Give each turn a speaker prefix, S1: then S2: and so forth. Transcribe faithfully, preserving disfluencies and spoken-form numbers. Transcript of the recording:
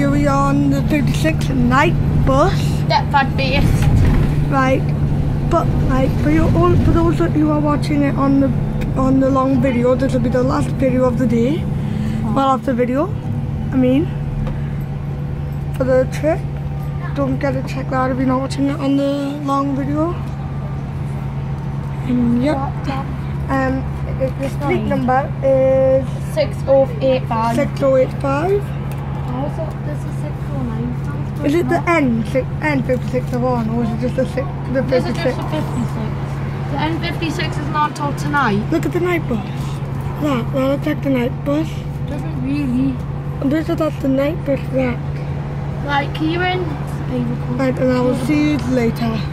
S1: here we are on the fifty-six night bus.
S2: Deptford based.
S1: Right, but like for you all, for those of you who are watching it on the on the long video, this will be the last video of the day. Oh. Well, of the video, I mean, for the trip. Don't get to check that if you're not watching it on the long video. And yep. Um, the street number is
S2: six oh eight five.
S1: six oh eight five.
S2: Oh, so this is six oh nine.
S1: Is it the N N fifty-six of one, or is it just the six, the
S2: This is
S1: fifty-six?
S2: just the fifty-six. The N fifty-six is not till tonight.
S1: Look at the night bus. That, that looks like the night bus.
S2: Doesn't really.
S1: And this is not the night bus, that.
S2: Like, Kieran.
S1: Right, and I will see you later.